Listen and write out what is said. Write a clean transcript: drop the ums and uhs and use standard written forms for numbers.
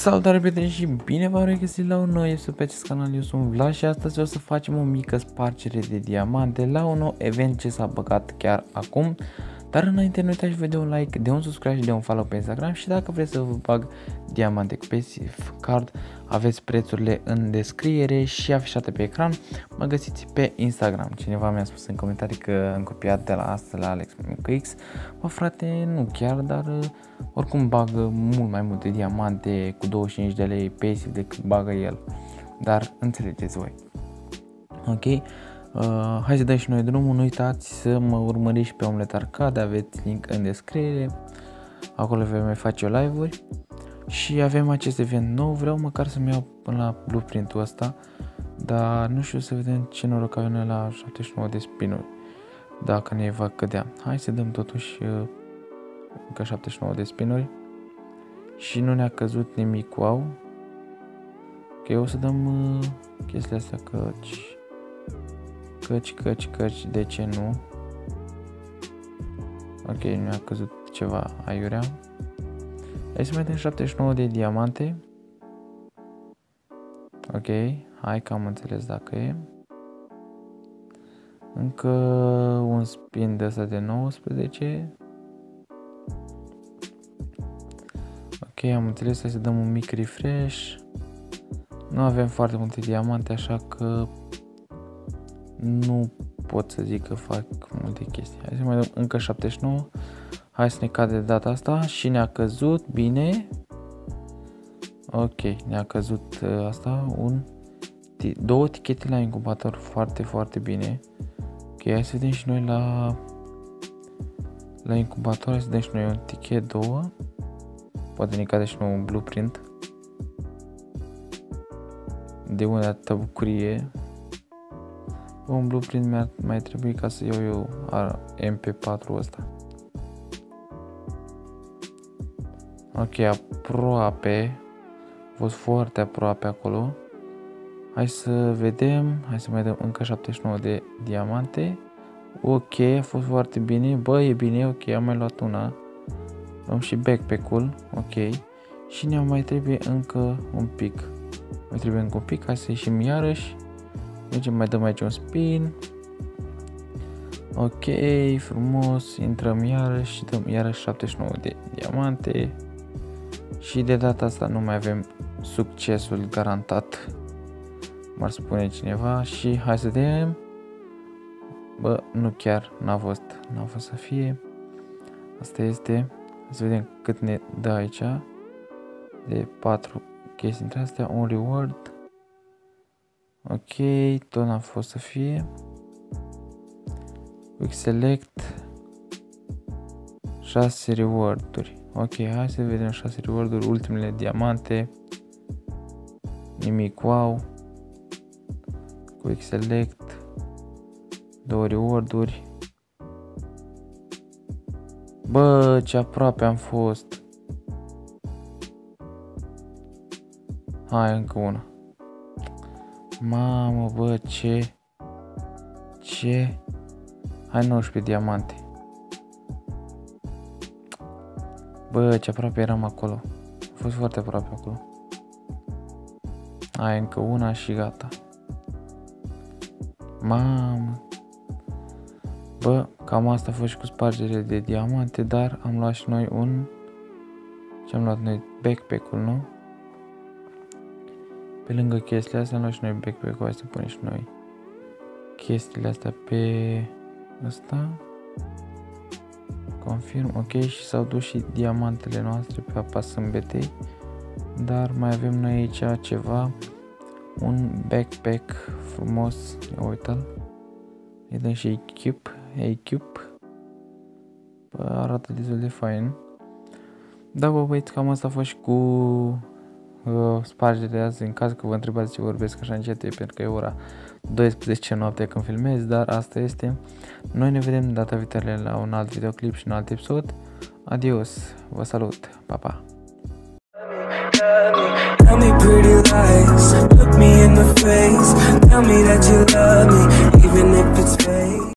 Salutare prieteni și bine v-am regăsit la un nou episod pe acest canal. Eu sunt Vlad și astăzi o să facem o mică spargere de diamante la un nou event ce s-a băgat chiar acum. Dar înainte nu uitați să vă dea un like, de un subscribe și de un follow pe Instagram și dacă vreți să vă bag diamante cu Passive Card, aveți prețurile în descriere și afișate pe ecran. Mă găsiți pe Instagram. Cineva mi-a spus în comentarii că am copiat de la asta la Alex X. Bă frate, nu chiar, dar oricum bagă mult mai multe diamante cu 25 de lei Passive decât bagă el. Dar înțelegeți voi. Ok? Hai să dăm și noi drumul, nu uitați să mă urmăriți și pe Omelet Arcade, aveți link în descriere, acolo voi mai face live-uri și avem acest event nou, vreau măcar să-mi iau până la blueprint-ul ăsta, dar nu știu, să vedem ce noroc avem noi la 79 de spinuri, dacă ne va cădea. Hai să dăm totuși încă 79 de spinuri și nu ne-a căzut nimic, wow. Ok, o să dăm chestiile astea căci, de ce nu? Ok, nu a căzut ceva aiurea. Hai să vedem 79 de diamante. Ok, hai că am înțeles dacă e. Încă un spin de ăsta de 19. Ok, am înțeles, hai să dăm un mic refresh. Nu avem foarte multe diamante, așa că nu pot să zic că fac multe chestii. Hai să mai dăm încă 79. Hai să ne cade de data asta și ne-a căzut, bine. Ok, ne-a căzut asta, două tichete la incubator, foarte bine. Ok, hai să vedem și noi la incubator, hai să vedem și noi un tichet, două. Poate ne cade și noi un blueprint. De unde atâta bucurie. Un blueprint mi-ar mai trebui ca să iau eu MP4 ăsta. Ok, aproape. A fost foarte aproape acolo. Hai să vedem. Hai să mai dăm încă 79 de diamante. Ok, a fost foarte bine. Bă, e bine, ok, am mai luat una. Luăm și backpack-ul. Ok. Și ne mai trebuie încă un pic. Mai trebuie încă un pic. Hai să ieșim iarăși. Deci mai dăm aici un spin. Ok, frumos, intrăm iarăși și dăm iarăși 79 de diamante. Și de data asta nu mai avem succesul garantat, m-ar spune cineva. Și hai să vedem. Bă, nu chiar, n-a fost să fie. Asta este. Hai să vedem cât ne dă aici. De 4 chestii între astea, un reward. Ok, tot n-a fost să fie. Quick select 6 reward-uri. Ok, hai să vedem 6 reward-uri, ultimele diamante. Nimic, wow. Quick select 2 reward-uri. Bă, ce aproape am fost. Hai, încă una. Mamă, bă, ce? Hai 19 diamante. Bă, ce aproape eram acolo. A fost foarte aproape acolo. Hai, încă una și gata. Mamă. Bă, cam asta a fost și cu spargerile de diamante, dar am luat și noi ce am luat noi? Backpack-ul, nu? Pe lângă chestiile astea am luat și noi backpack-ul, hai să punem și noi chestiile astea pe ăsta. Confirm, ok, și s-au dus și diamantele noastre pe apa sâmbetei. Dar mai avem noi aici ceva, un backpack frumos, uite-l. Îi dăm și equip. Bă, arată destul de fain. Da, bă, băieți, cam asta a fost și cu spargerea de azi. În caz că vă întrebați ce vorbesc așa încet, pentru că e ora 12 noaptea când filmez, dar asta este. Noi ne vedem data viitoare la un alt videoclip și un alt episod. Adios, vă salut, pa, pa! Tell me pretty lies, look me in the face, tell me that you love me, even if it's fake.